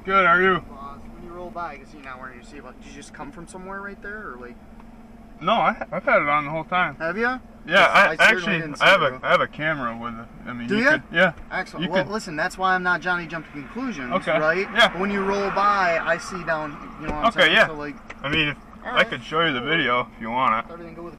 Good, how are you? When you roll by, I can see you're not wearing your seatbelt. Did you just come from somewhere right there, or like? No, I've had it on the whole time. Have you? Yeah, I certainly actually didn't see I it, have a camera with it. I mean, Do you? could, yeah. Excellent. You Well, could, listen, that's why I'm not Johnny Jump to Conclusions, Okay. right? Yeah. But when you roll by, I see down, you know what I'm Okay, saying? yeah. So, like, I mean, all I right. could show you the video if you want it. Everything go with